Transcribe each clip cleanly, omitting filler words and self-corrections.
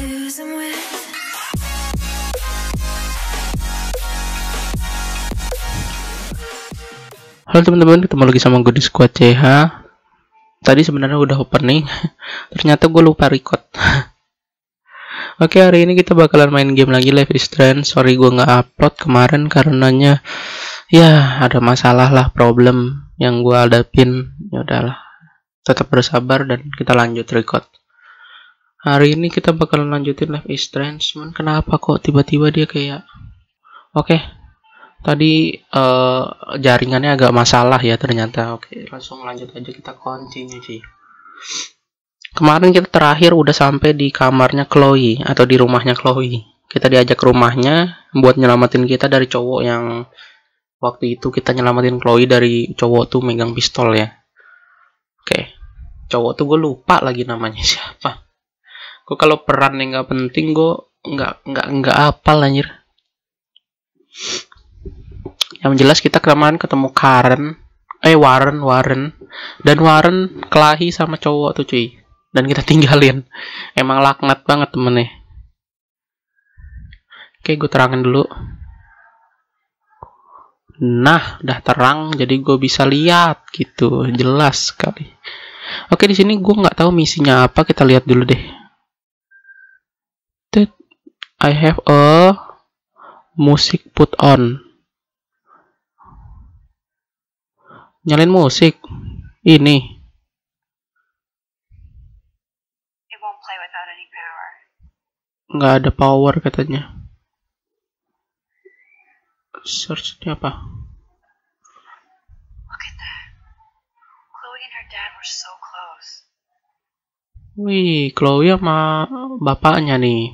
Halo teman-teman, ketemu lagi sama gue di Squad CH. Tadi sebenarnya udah opening, ternyata gue lupa record. Oke, hari ini kita bakalan main game lagi, Life is Strange. Sorry gue nggak upload kemarin karenanya ya ada masalah lah, problem yang gue hadapin. Ya udahlah, tetap bersabar dan kita lanjut record. Hari ini kita bakalan lanjutin Life is Strange. Cuman kenapa kok tiba-tiba dia kayak tadi jaringannya agak masalah ya ternyata. Oke, langsung lanjut aja, kita continue sih. Kemarin kita terakhir udah sampai di kamarnya Chloe atau di rumahnya Chloe. Kita diajak ke rumahnya buat nyelamatin kita dari cowok yang waktu itu kita nyelamatin Chloe dari cowok tuh megang pistol ya. Oke, cowok tuh gue lupa lagi namanya siapa. Gue kalau peran yang nggak penting gue nggak apal anjir. Yang jelas kita kemarin ketemu Warren dan Warren kelahi sama cowok tuh cuy, dan kita tinggalin. Emang laknat banget temennya. Oke, gue terangin dulu. Nah, udah terang jadi gue bisa lihat gitu, jelas sekali. Oke, di sini gue nggak tahu misinya apa, kita lihat dulu deh. I have a music put on. Nyalain musik ini. Nggak ada power katanya. Searchnya apa? Wih, Chloe sama bapaknya nih.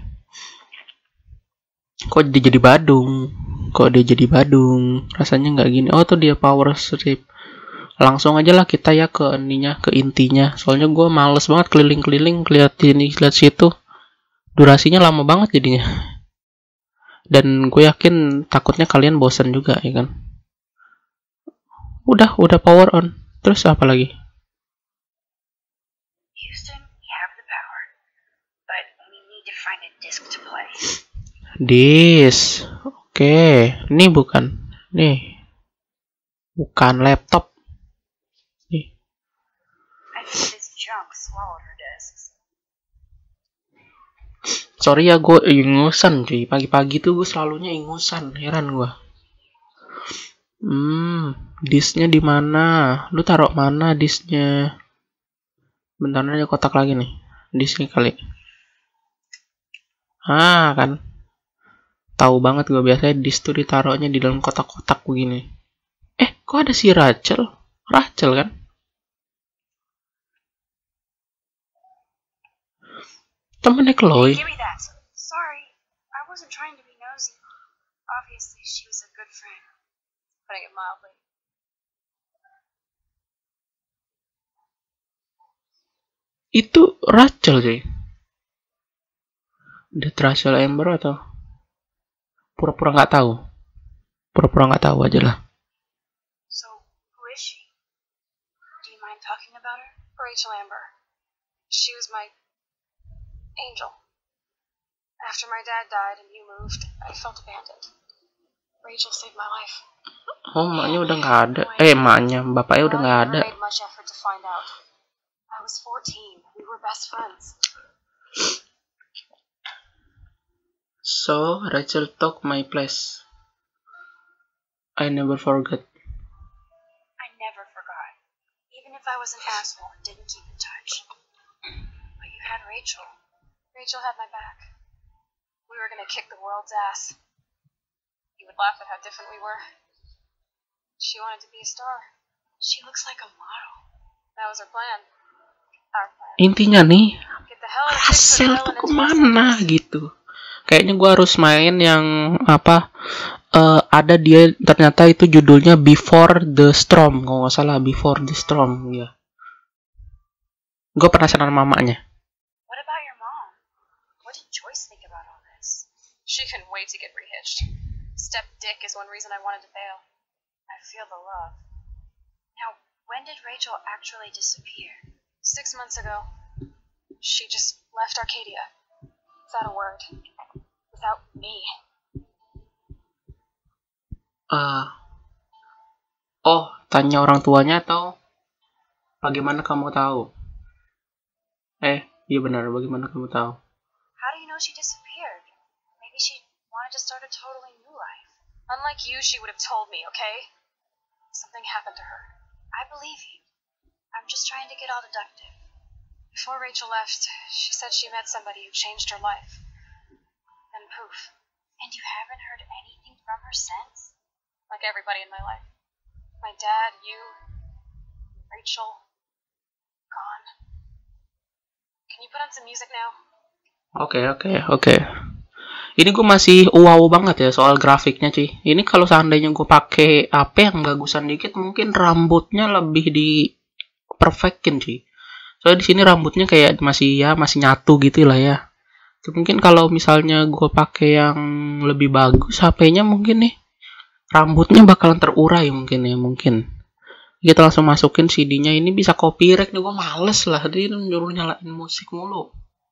Kok dia jadi Badung? Rasanya nggak gini. Oh tuh dia power strip. Langsung aja lah kita ya ke intinya. Soalnya gue males banget keliling-keliling lihat situ. Durasinya lama banget jadinya. Dan gue yakin takutnya kalian bosan juga ya kan. Udah power on. Terus apa lagi? Houston, we have the power, but we need to find a disc to play. Disk. Oke, ini bukan. Nih. Bukan laptop. Sorry ya, gue ingusan cuy. Pagi-pagi tuh gue selalunya ingusan, heran gue. Disknya di mana? Lu taruh mana disknya? Bentar aja, kotak lagi nih. Disknya kali. Kan. Tahu banget gue, biasanya disk tuh ditaruhnya di dalam kotak-kotak begini. Kok ada si Rachel kan? Temennya Chloe. Sorry, I wasn't trying to be nosy. Obviously, she was a good friend. Putting it mildly. Itu Rachel sih. Dia Rachel Amber atau pura-pura nggak tahu? Pura-pura nggak tahu aja lah. So, who is she? Do you mind talking about her? Rachel Amber. She was my angel. After my dad died and you moved, I felt abandoned. Rachel saved my life. Oh, maknya udah nggak ada. Bapaknya udah nggak ada. I made much effort to find out. I was 14. We were best friends. So, Rachel took my place. I never forgot. I never forgot. Even if I was an asshole and didn't keep in touch. But you had Rachel. Rachel had my back. We were gonna kick the world's ass. You would laugh at how different we were. She wanted to be a star. She looks like a model. That was her plan. Our plan. Intinya nih, Get the hell out of Rachel tuh kemana gitu. Kayaknya gue harus main yang ada dia, ternyata itu judulnya Before the Storm, kalau nggak salah. Before the Storm ya. Gue penasaran mamanya. What about your mom? What did Joyce think about all this? She couldn't wait to get rehitched. Step dick is one reason I wanted to bail. I feel the love. Now, when did Rachel actually disappear? 6 months ago. She just left Arcadia. without a word. Without me. Oh, tanya orang tuanya atau bagaimana kamu tahu? Iya benar, bagaimana kamu tahu? How do you know she disappeared? Maybe she wanted to start a totally new life. Unlike you, she would have told me, okay? Something happened to her. I believe you. I'm just trying to get all deductive. Before Rachel left, she said she met somebody who changed her life. Then poof. And you haven't heard anything from her since? Like everybody in my life. My dad, you, Rachel, gone. Can you put on some music now? Oke. Ini gue masih wow banget ya soal grafiknya sih. Ini kalau seandainya gue pakai HP yang bagusan dikit, mungkin rambutnya lebih di perfectin sih. Soalnya di sini rambutnya kayak masih nyatu gitu lah ya. Mungkin kalau misalnya gue pakai yang lebih bagus HP-nya mungkin nih rambutnya bakalan terurai mungkin. Kita langsung masukin CD-nya. Ini bisa copyright nih, gue males lah dia nyuruh nyalain musik mulu.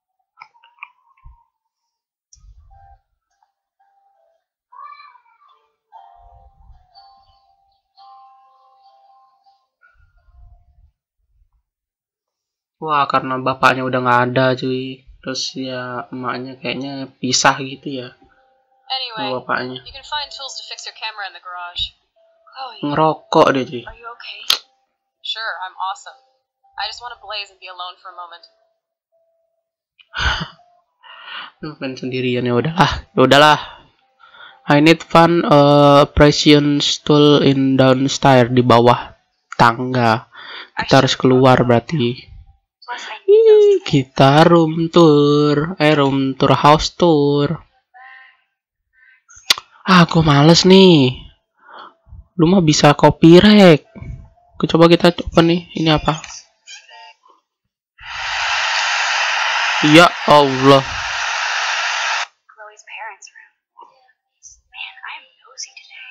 Wah, karena bapaknya udah nggak ada cuy. Terus ya emaknya kayaknya pisah gitu ya Anyway, sama bapaknya. you can find tools to fix your camera in the garage. Chloe, Ngerokok deh cuy. are you okay? Sure, I'm awesome. I just want to blaze and be alone for a moment. Main sendirian ya udahlah. I need fun precious tool in downstairs, di bawah tangga. Kita harus keluar berarti. Plus, I need those tools. Kita room tour house tour. Aku males nih. Lu mah bisa copyright. Coba kita coba nih, ini apa? Ya Allah. Chloe's parents' room. Man, I'm nosy today.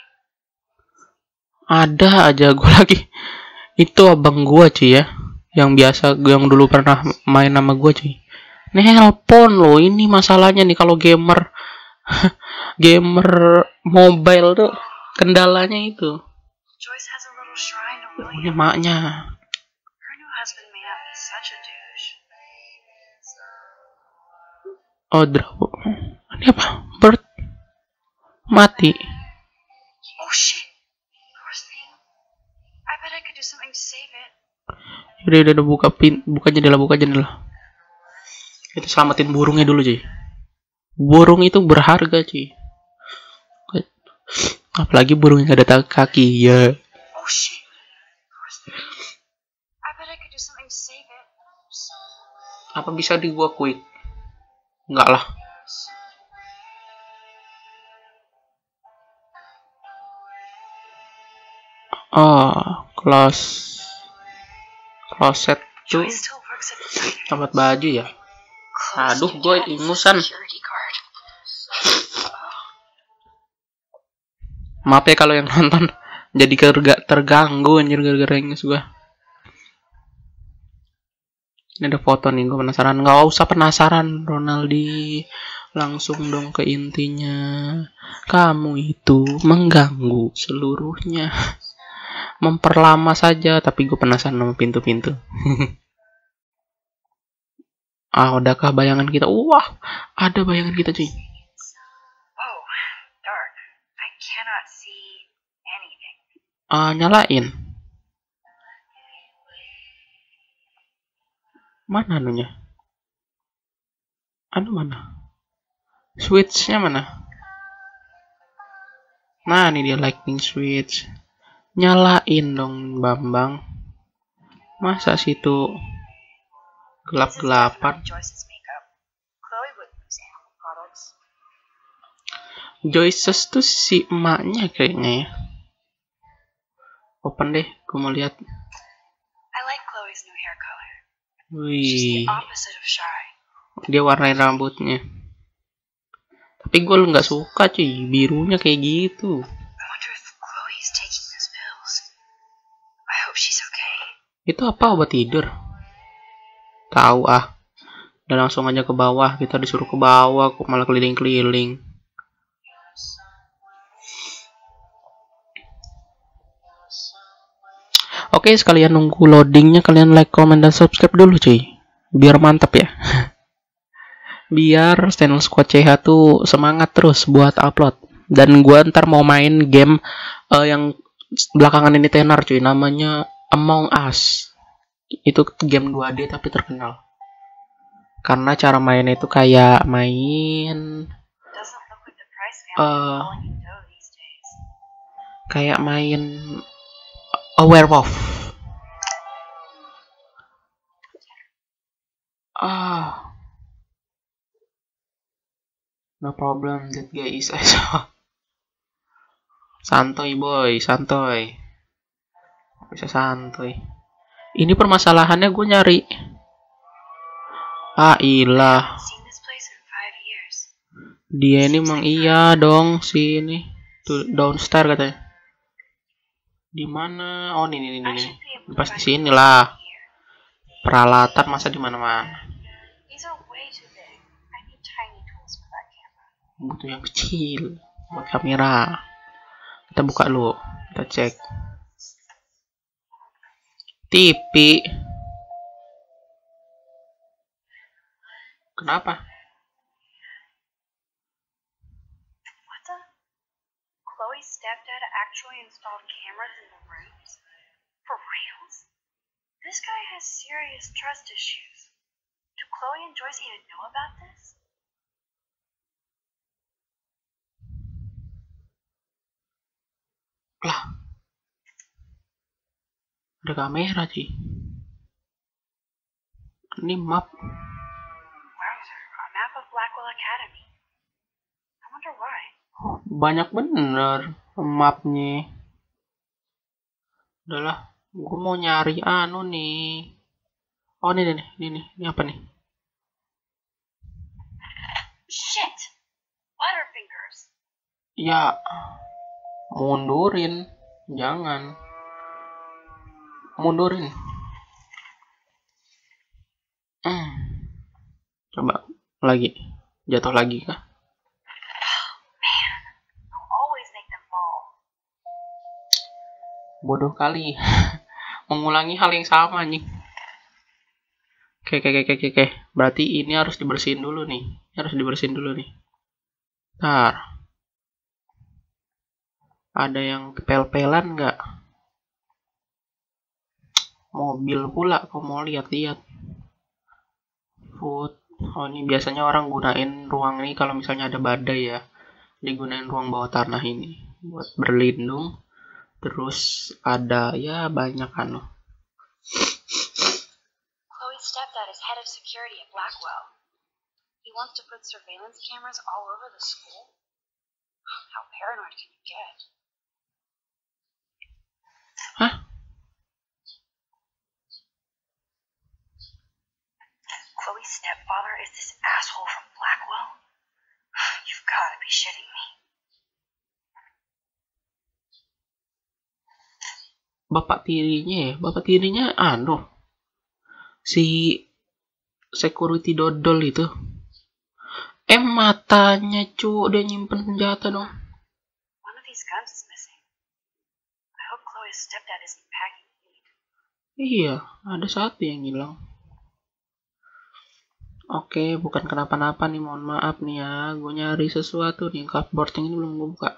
Ada aja gue lagi. Itu abang gue cuy ya, yang dulu pernah main sama gue cuy. Nelpon loh, ini masalahnya nih kalau gamer mobile tuh kendalanya itu. Joyce has a little shrine to Punya William. maknya. Her new husband may not be such a douche. Oh, ini apa? Bird mati. Oh shit! Poor thing. I bet I could do something to save it. Udah buka jendela. Kita selamatin burungnya dulu cuy. Burung itu berharga cuy. Apalagi burung yang gak ada kaki ya. Oh shit! Poor thing. I bet I could do something to save it. Apa bisa di gua quick? Enggak lah. Oh, closet tuh Joyce still works at the diner. tempat baju ya. Chloe's Aduh, new gue dad is a ingusan. security guard. Maaf ya kalau yang nonton jadi terganggu anjir gara-gara ingus gue. Ini ada foto nih, gue penasaran. Nggak usah penasaran, Ronaldi. Langsung dong ke intinya. Kamu itu mengganggu seluruhnya. Memperlama saja, tapi gue penasaran sama pintu-pintu. Udahkah bayangan kita? Wah, ada bayangan kita cuy. Oh, dark. I cannot see anything. Nyalain. Mana anunya? Mana? Switch-nya mana? Nah, ini dia lightning switch. Nyalain dong, Bambang. Masa situ gelap-gelapan? Joyce's makeup. Chloe wouldn't use animal products. Joyces tuh si emaknya kayaknya ya. Open deh, gue mau lihat. I like Chloe's new hair color. She's Wih, the opposite of shy. dia warnain rambutnya. Tapi gue nggak suka cuy, birunya kayak gitu. I wonder if Chloe's taking those pills. I hope she's okay. Itu apa, obat tidur? Tahu ah. Dan langsung aja ke bawah. Kita disuruh ke bawah kok malah keliling-keliling. Oke, sekalian nunggu loadingnya, kalian like, comment, dan subscribe dulu cuy, biar mantap ya. Biar channel Squad CH tuh semangat terus buat upload. Dan gua ntar mau main game yang belakangan ini tenar cuy, namanya Among Us. Itu game 2D tapi terkenal karena cara mainnya itu kayak main kayak main a werewolf. No problem, that guy is santoy boy, santoy, bisa santoy. Ini permasalahannya gue nyari. Ilah. Dia ini emang iya dong si ini. Tuh downstairs katanya. Di mana? Oh, ini. Pasti sini lah. Peralatan masa di mana-mana. Butuh yang kecil buat kamera. Kita buka dulu. Kita cek. TV. Kenapa? Chloe's stepdad actually installed cameras in the rooms? For reals? This guy has serious trust issues. Do Chloe and Joyce even know about this? Lah. Ada kamera sih. Ini map. Wowzer, a map of Blackwell Academy. I wonder why. Banyak bener mapnya. Udahlah, gue mau nyari nih. Oh, ini apa nih? Shit, Butterfingers. Ya, mundurin, jangan. Mundurin. Coba lagi, jatuh lagi kah? Bodoh kali. Mengulangi hal yang sama nih. Oke. Berarti ini harus dibersihin dulu nih. Ntar. Ada yang pel-pelan nggak? Mobil pula, kok mau lihat-lihat. Food. Oh, ini biasanya orang gunain ruang ini kalau misalnya ada badai ya. Digunain ruang bawah tanah ini buat berlindung. Terus ada ya banyak Chloe's stepdad is head of security at Blackwell. He wants to put surveillance cameras all over the school. How paranoid can you get? Hah? Chloe's stepfather is this asshole from Blackwell? You've got to be shitting me. Bapak tirinya si security dodol itu. Matanya dia nyimpen senjata dong. One of these guns is missing. I hope Chloe's stepdad isn't packing heat. Iya, ada satu yang hilang. Oke, bukan kenapa-napa nih, mohon maaf nih ya. Gue nyari sesuatu nih, cupboard yang ini belum gue buka.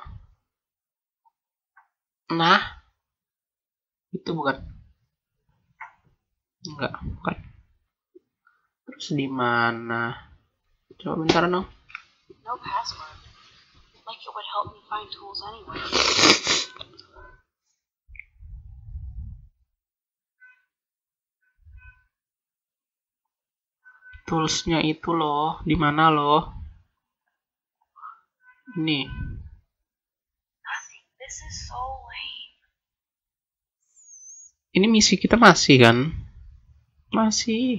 Nah, itu bukan. Enggak, bukan. Terus di mana? Coba bentar dong. No password. Like it would help me find tools anyway. Toolsnya itu loh, di mana loh? Ini. Nothing. This is so lame. Ini misi kita masih kan? Masih.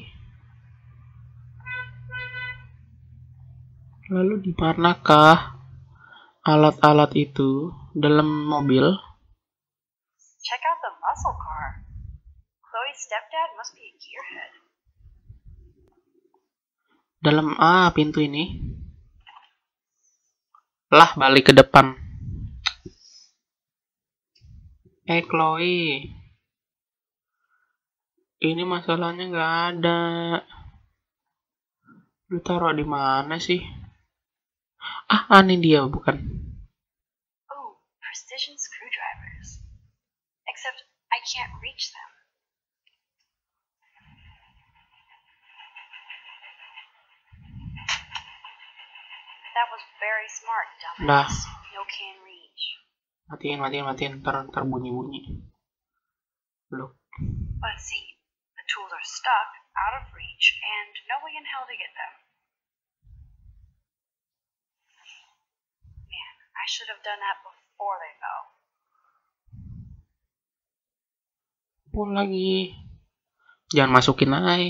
Lalu di manakah alat-alat itu dalam mobil? Check out the muscle car. Chloe's stepdad must be a gearhead. Dalam pintu ini. Lah, balik ke depan. Chloe. Ini masalahnya nggak ada. Lu taruh di mana sih? Ini dia bukan. Oh, precision screwdrivers. Except I can't reach them. That was very smart, dumbass. No can reach. Matiin. Ntar bunyi. Look. Let's see. The tools are stuck, out of reach, and no way in hell to get them. Man, I should have done that before they fell. Pun lagi. Jangan masukin aja.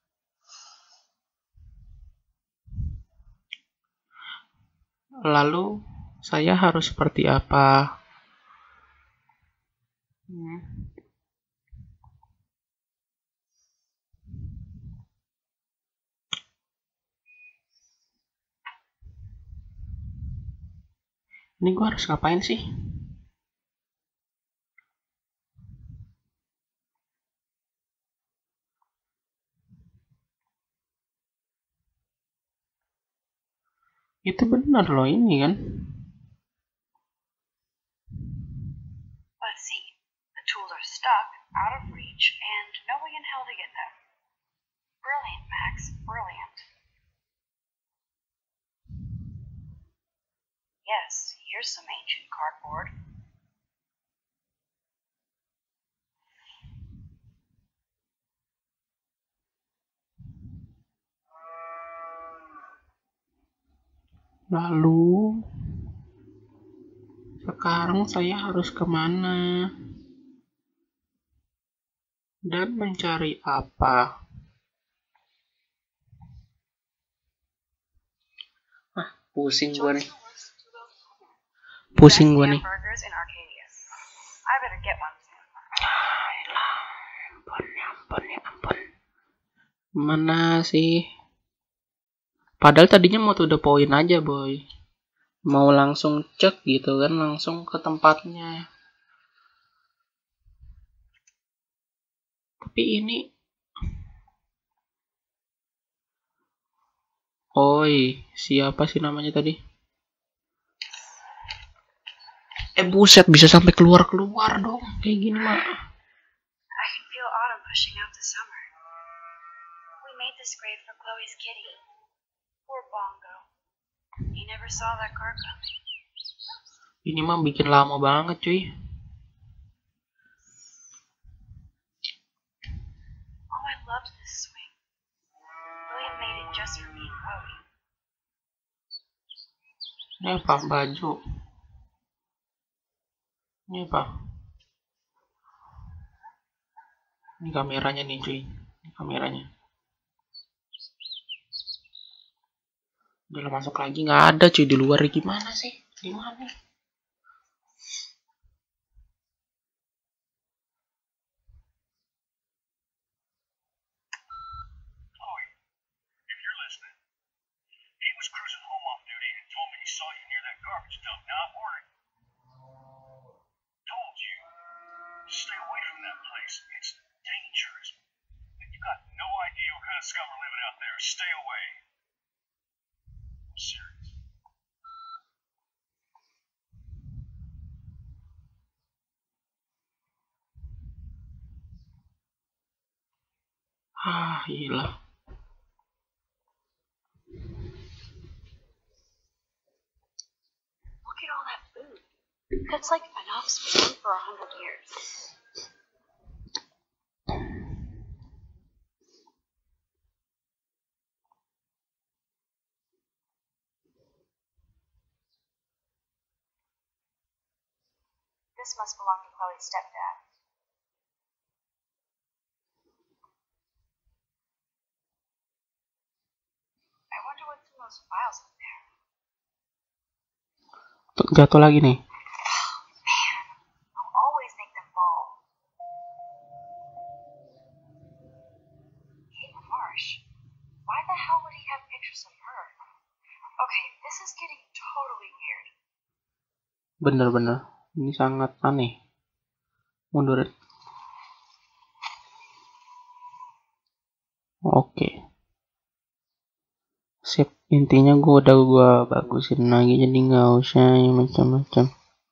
Lalu saya harus seperti apa? Ini gue harus ngapain sih? Itu benar loh ini kan. Let's see. The tools are stuck, out of reach, and no way in hell to get them. Brilliant, Max. Brilliant. Yes, here's some ancient cardboard. Lalu sekarang saya harus kemana? Dan mencari apa? Pusing gue nih. Pusing gue nih. Ampun. Mana sih? Padahal tadinya mau to the point aja, boy. Mau langsung cek gitu kan, langsung ke tempatnya. Tapi ini siapa sih namanya tadi? Buset, bisa sampai keluar dong. Kayak gini mah. I can feel autumn pushing out the summer. We made this grave for Chloe's kitty. Poor Bongo. He never saw that car coming. Ini mah bikin lama banget, cuy. Oh, I loved this swing. William made it just for me and Chloe. Ini apa? Baju. Ini apa? Ini kameranya nih, cuy. Ini kameranya. Udah masuk lagi, nggak ada, cuy. Di luar gimana sih? Di mana? Saw you near that garbage dump. Now I'm worried. Told you to stay away from that place. It's dangerous. And you got no idea what kind of scum are living out there. Stay away. I'm serious. Gila. That's like enough spoon for 100 years. This must belong to Chloe's stepdad. I wonder what's in those files up there. Jatuh lagi nih. This is getting totally weird. Bener-bener. Ini sangat aneh. Mundurin. Oke. Sip. Intinya gua bagusin lagi, jadi nggak usah yang macam-macam.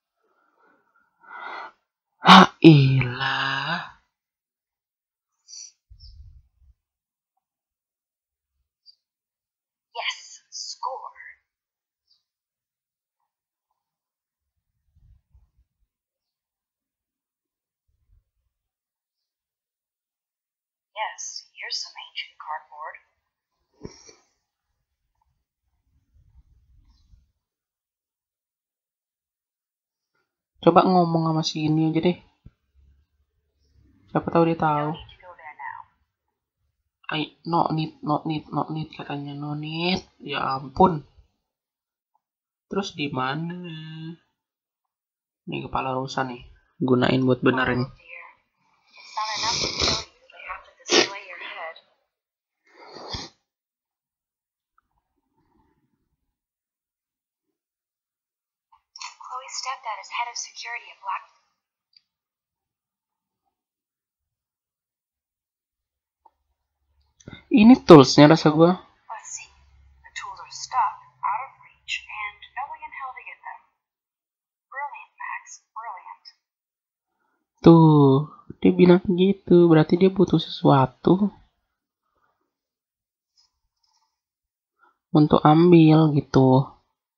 Ilah. Yes, score. Yes, here's some ancient cardboard. Coba ngomong sama si ini aja deh. Siapa tahu dia No tahu. need to go there now. Not need katanya, no need. Ya ampun. Terus di mana? Nih kepala rusa nih. Gunain buat benerin. Oh dear. It's not enough to kill you. They have to display your head. Chloe's stepdad is head of security at Black. Ini toolsnya rasa gua. Let's see. The tools are stuck, out of reach, and no way in hell to get them. Brilliant, Max. Brilliant. Tuh, dia bilang gitu. Berarti dia butuh sesuatu untuk ambil gitu.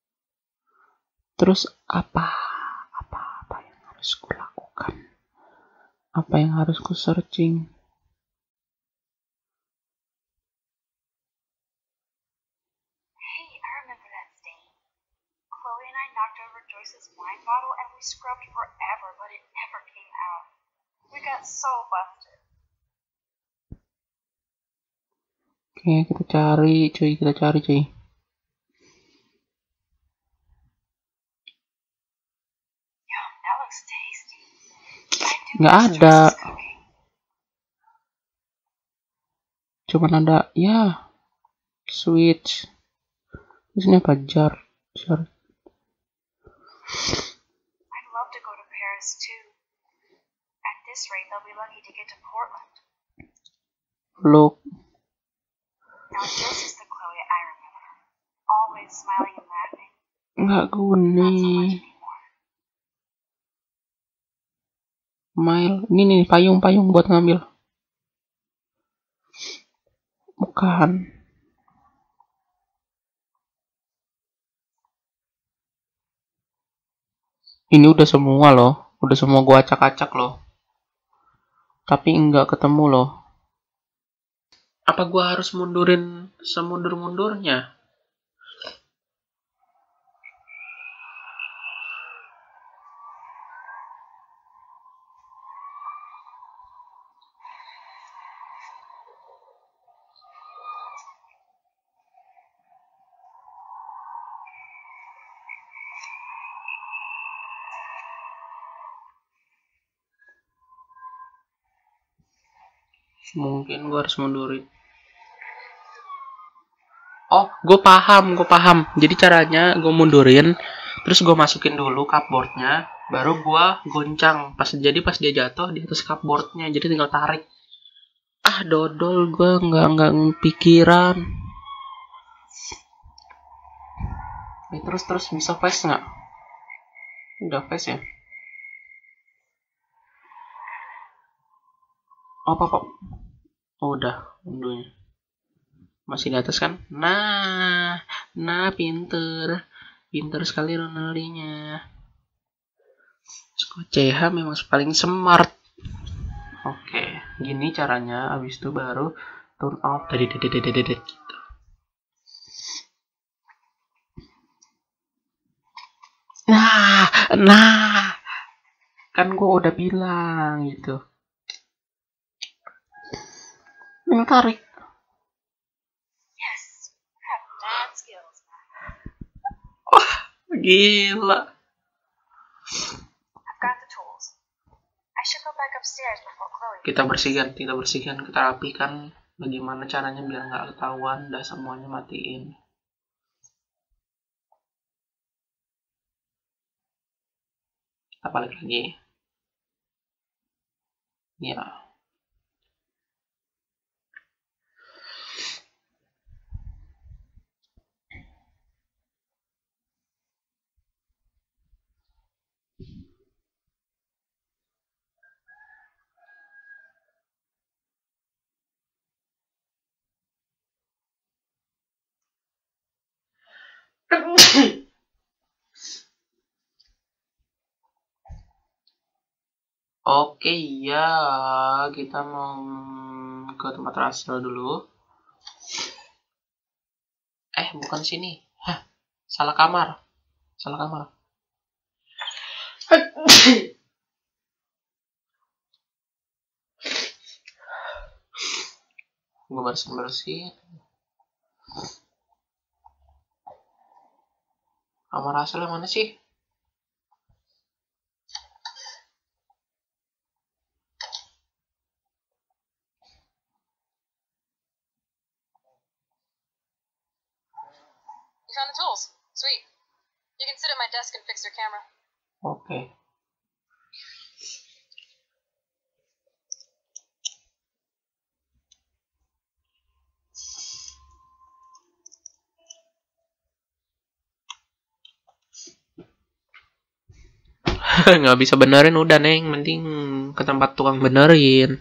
Terus apa yang harus ku lakukan? Apa yang harus ku searching? Hey, I remember that stain. Chloe and I knocked over Joyce's wine bottle and we scrubbed forever, but it never came out. We got so busted. Oke, kita cari cuy. Yum, that looks tasty. I do Nggak miss ada. Joyce's cooking. Cuman ada ya switch. Terus ini apa? Jar. I'd love to go to Paris too. At this rate, they'll be lucky to get to Portland. Look. Now this is the Chloe I remember. Always smiling and laughing. Nggak Not so guna. much anymore. Mail. Ini nih payung buat ngambil. Bukan. Ini udah semua loh. Udah semua gua acak-acak loh. Tapi enggak ketemu loh. Apa gua harus mundurin semundur-mundurnya? Mungkin gue harus mundurin. Oh, gue paham. Jadi caranya gue mundurin, terus gue masukin dulu cupboardnya, baru gue goncang. Pas dia jatuh di atas cupboardnya, jadi tinggal tarik. Dodol gue nggak pikiran. Terus bisa face nggak? Udah face ya? Apa? Oh, udah unduhnya. Masih di atas kan? Nah, pinter sekali Ronaldinya. CH memang paling smart. Oke, gini caranya. Abis itu baru turn off dari gitu. Nah, kan gue udah bilang gitu. Ini tarik. Yes, you have mad skills. Gila. I've got the tools. I should go back upstairs before Chloe. Kita bersihkan, kita rapikan. Bagaimana caranya biar nggak ketahuan, dah semuanya matiin. Kita balik lagi. Ya. Oke, ya, kita mau ke tempat Russell dulu. Bukan sini. Hah, salah kamar. Salah kamar. Gue bersih. Kamar Russell yang mana sih? You found the tools. Sweet. You can sit at my desk and fix your camera. Oke. Nggak bisa benerin udah Neng, mending ke tempat tukang benerin.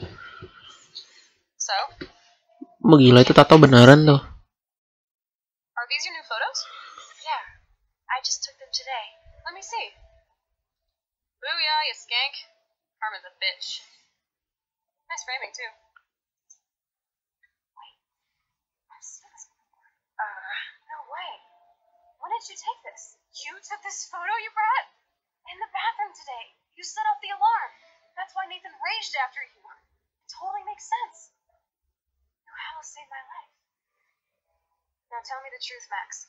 So, Gila itu tato beneran tuh. are these your new photos? Yeah. I just took them today. Let me see. Booyah, you skank. Carmen's a bitch. Nice framing, too. Wait. I've seen this before. No way. When did you take this? You took this photo, you brat? In the bathroom today. You set off the alarm. That's why Nathan raged after you. It totally makes sense. You how saved my life. Now tell me the truth, Max.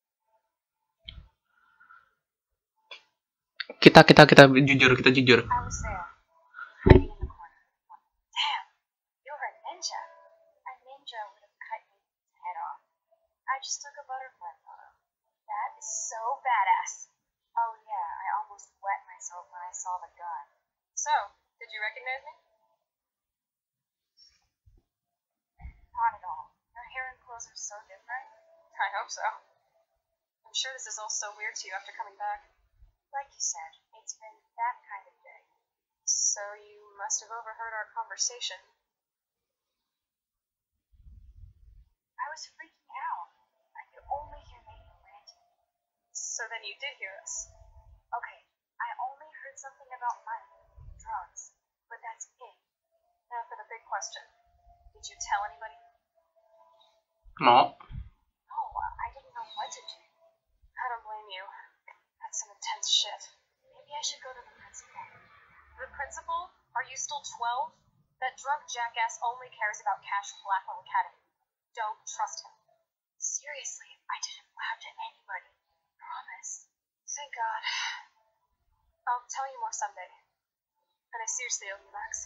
Kita jujur. I was there, hiding in the corner. Damn, you're a ninja. A ninja would have cut Nathan's head off. I just took a butterfly photo. That is so badass. Oh yeah, I almost wet myself when I saw the gun. So, did you recognize me? Not at all. Your hair and clothes are so different. I hope so. I'm sure this is all so weird to you after coming back. Like you said, it's been that kind of day. So you must have overheard our conversation. I was freaking out. I could only hear Nathan ranting. So then you did hear us. Okay, I only heard something about money, drugs, but that's it. Now for the big question. Did you tell anybody? No. No, I didn't know what to do. I don't blame you. That's some intense shit. Maybe I should go to the principal. The principal? Are you still 12? That drunk jackass only cares about cash from Blackwell Academy. Don't trust him. Seriously, I didn't blab to anybody. Promise. Thank God. I'll tell you more someday. And I seriously owe you, Max.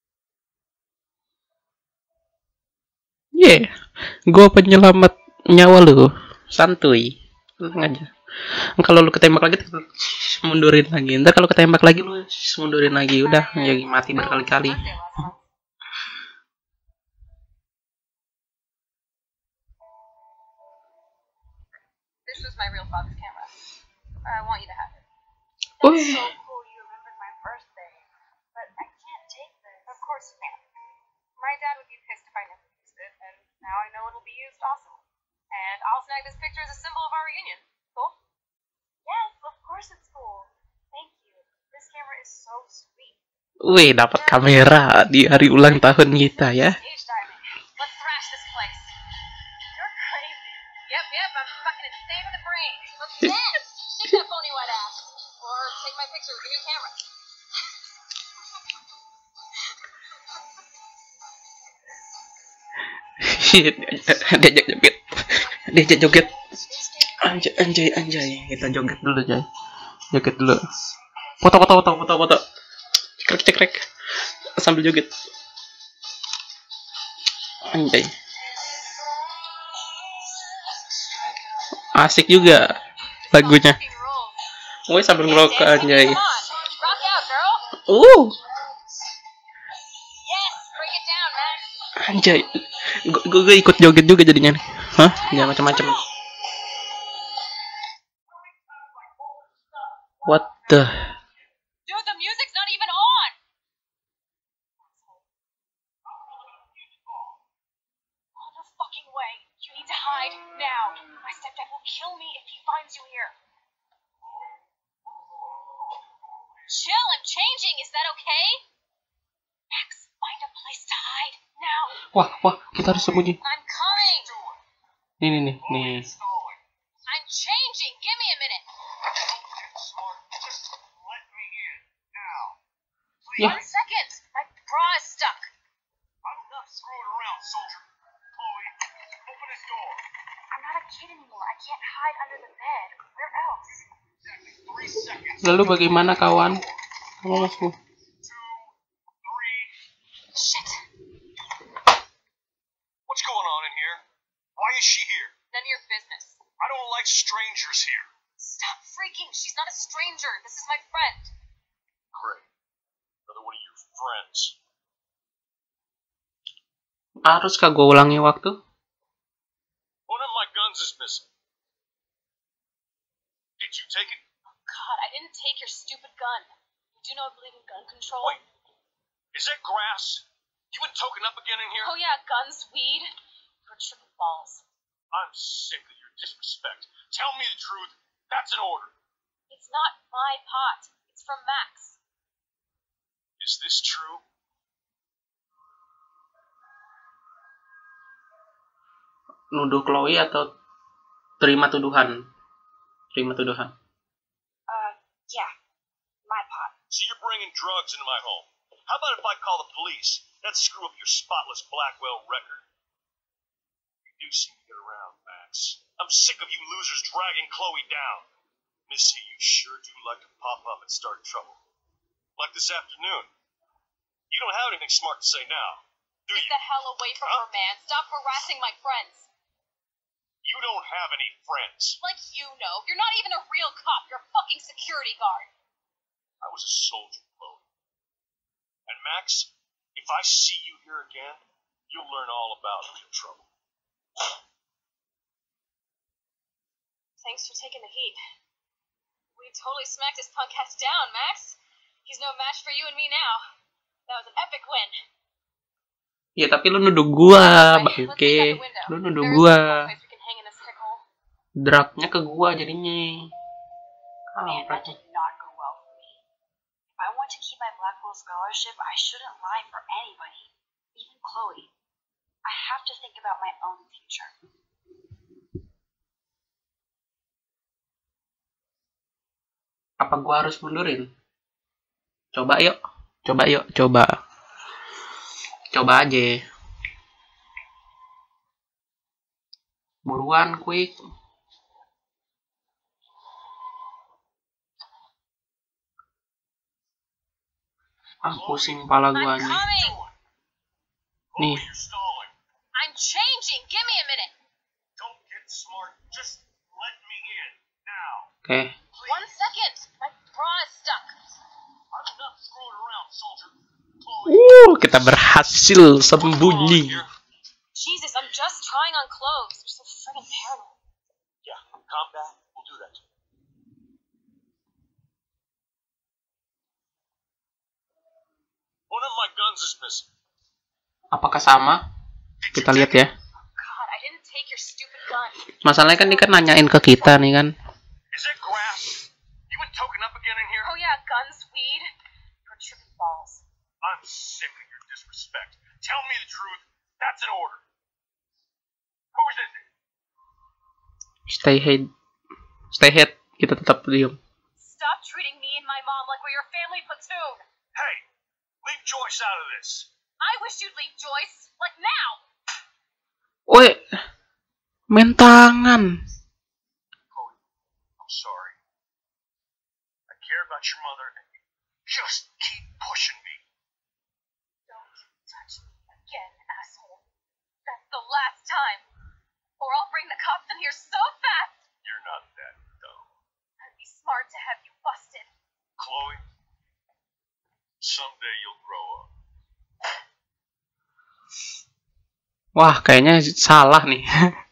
Yeah, gue penyelamat nyawa lu. Santuy. Tenang aja. Kalau lu ketembak lagi, mundurin lagi. Ntar kalau ketembak lagi, lu mundurin lagi. Udah, ya mati berkali-kali. This was my real father's camera. I want you to have it. Oh. That's so cool you remembered my birthday. But I can't take this. Of course you can't. My dad would be pissed if I never used it, and now I know it'll be used also. And I'll snag this picture as a symbol of our reunion. Cool? Yes, of course it's cool. Thank you. This camera is so sweet. Wih, dapat kamera di hari ulang tahun kita ya. Stage diving. Let's thrash this place. You're crazy. Yep, I'm fucking insane in the brain. Let's dance. Shake that phony white ass. Or take my picture with your new camera. Diajak joget. Anjay. Kita joget dulu, Jay. Joget dulu. Foto. Cekrek. Sambil joget. Anjay. Asik juga lagunya. Woi, sambil ngerokok anjay. Yes, break it down, Max. Anjay. Gue ikut joget juga jadinya nih. Hah? Jangan macam-macam. What the? Dude, the music's not even on. No fucking way. You need to hide now. My stepdad will kill me if he finds you here. Chill, I'm changing. Is that okay? Max, find a place to hide now. Wah, kita harus sembunyi. I'm coming. Nih. I'm changing. Give me a minute. Just let me in now. Yeah. 1 second. My bra is stuck. I'm not screwing around, soldier. Chloe, open this door. I'm not a kid anymore. I can't hide under the bed. Where else? Exactly 3 seconds. Lalu bagaimana kawan? Kamu masuk. 2, 3. Shit. What's going on in here? Why is she here? None of your business. I don't like strangers here. Stop freaking. She's not a stranger. This is my friend. Great. Another one of your friends. Haruskah gue ulangi waktu? One of my guns is missing. Did you take it? God, I didn't take your stupid gun. You do know I believe in gun control? Wait. Is that grass? You been token up again in here? Oh yeah, guns, weed. You're tripping balls. I'm sick of your disrespect. Tell me the truth. That's an order. It's not my pot. It's from Max. Is this true? Nuduh Chloe atau terima tuduhan? Terima tuduhan. Yeah. My pot. So you're bringing drugs into my home. How about if I call the police? That'd screw up your spotless Blackwell record. You do seem to get around, Max. I'm sick of you losers dragging Chloe down. Missy, you sure do like to pop up and start trouble. Like this afternoon. You don't have anything smart to say now, do Get you? the hell away from her, man. Stop harassing my friends. You don't have any friends. Like you know. You're not even a real cop. You're a fucking security guard. I was a soldier, Chloe. And Max, if I see you here again, you'll learn all about real trouble. Thanks for taking the heat. We totally smacked this punk ass down, Max. He's no match for you and me now. That was an epic win. Ya tapi lu nuduh gua, Let's leave out bangke. the window. Lu nuduh There is gua. no place we can hang in this shithole. Dragnya ke gua jadinya. Man, that Kampret. did not go well for me. If I want to keep my Blackwell scholarship, I shouldn't lie for anybody, even Chloe. I have to think about my own future. Apa gua harus mundurin? Coba yuk. Coba aja. Buruan, quick. Pusing kepala gua I'm nih. coming! Nih. Chloe, you're stalling. I'm changing! Give me a minute! Don't get smart. Just let me in now. Oke. 1 second! My bra is stuck. I'm not screwing around, soldier. Chloe, Kita berhasil sembunyi. Jesus, I'm just trying on clothes. You're so friggin' paranoid. yeah, combat. We'll do that. One of my guns is missing. Apakah sama? Kita lihat ya. God, I didn't take your stupid gun. Masalahnya kan dia kan nanyain ke kita nih kan. Is that grass? You been token up again in here? Oh yeah, guns, weed. You're tripping balls. I'm sick of your disrespect. Tell me the truth. That's an order. Who is it? Stay head. Kita tetap diam. Stop treating me and my mom like we're your family platoon. Hey, leave Joyce out of this. I wish you'd leave Joyce. Like now. Woi, main tangan. Chloe, I'm sorry. I care about your mother. Just keep pushing me. Don't touch me again, asshole. That's the last time. Or I'll bring the cops in here so fast. You're not that dumb. I'd be smart to have you busted. Chloe, someday you'll grow up. Wah, kayaknya salah nih.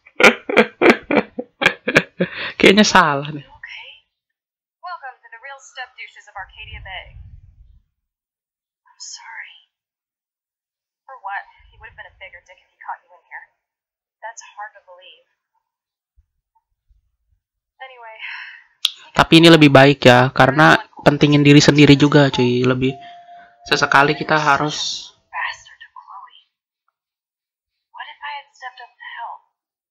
Kayaknya salah nih. Okay. Welcome to the real step douches of Arcadia Bay. I'm sorry. For what? He would have been a bigger dick if he caught you in here. That's hard to believe. Anyway. Tapi ini lebih baik ya, karena pentingin diri sendiri juga cuy. Lebih sesekali kita harus. Bastard to Chloe. What if I had stepped up to help?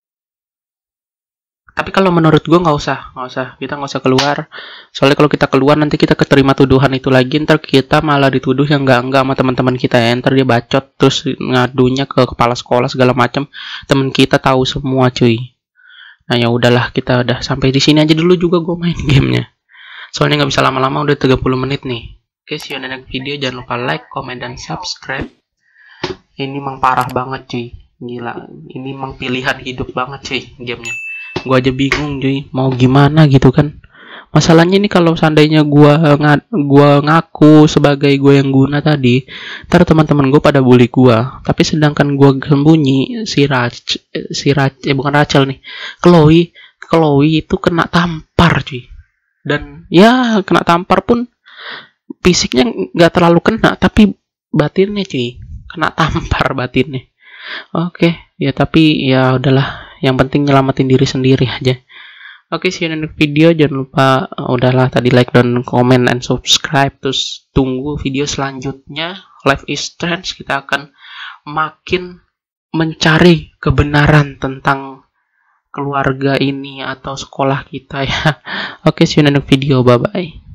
Tapi kalau menurut gue nggak usah, kita nggak usah keluar. Soalnya kalau kita keluar nanti kita keterima tuduhan itu lagi, ntar kita malah dituduh yang enggak sama teman-teman kita ya. Ntar dia bacot terus ngadunya ke kepala sekolah segala macam. Temen kita tahu semua cuy. Nah ya udahlah, kita udah sampai di sini aja dulu juga gue main gamenya. Soalnya nggak bisa lama-lama, udah 30 menit nih. Oke, see you in the next video. Jangan lupa like, comment, dan subscribe. Ini emang parah banget cuy. Gila, ini emang pilihan hidup banget cuy gamenya. Gue aja bingung cuy, mau gimana gitu kan. Masalahnya ini kalau seandainya gua ngaku sebagai gue yang guna tadi, ntar teman-teman gue pada bully gua. Tapi sedangkan gua sembunyi, bukan Rachel nih, Chloe itu kena tampar cuy. Dan ya kena tampar pun fisiknya nggak terlalu kena, tapi batinnya cuy kena tampar batinnya. Oke, ya tapi ya udahlah. Yang penting nyelamatin diri sendiri aja. Oke, see you in the next video. Jangan lupa, udahlah tadi like dan comment and subscribe. Terus tunggu video selanjutnya. Life is Strange. Kita akan makin mencari kebenaran tentang keluarga ini atau sekolah kita ya. Oke, see you in the next video. Bye bye.